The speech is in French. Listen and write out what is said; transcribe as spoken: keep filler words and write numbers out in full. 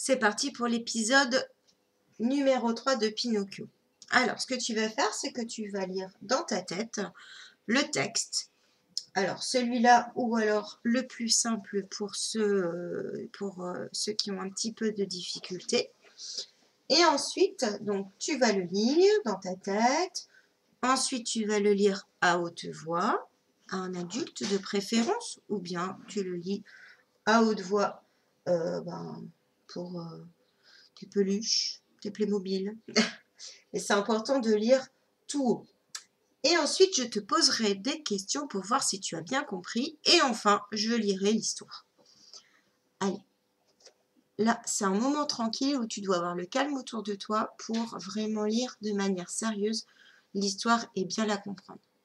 C'est parti pour l'épisode numéro trois de Pinocchio. Alors, ce que tu vas faire, c'est que tu vas lire dans ta tête le texte. Alors, celui-là, ou alors le plus simple pour ceux, pour euh, ceux qui ont un petit peu de difficulté. Et ensuite, donc, tu vas le lire dans ta tête. Ensuite, tu vas le lire à haute voix, à un adulte de préférence, ou bien tu le lis à haute voix euh, ben, pour euh, tes peluches, tes Playmobil. Et c'est important de lire tout haut. Et ensuite, je te poserai des questions pour voir si tu as bien compris. Et enfin, je lirai l'histoire. Allez. Là, c'est un moment tranquille où tu dois avoir le calme autour de toi pour vraiment lire de manière sérieuse l'histoire et bien la comprendre.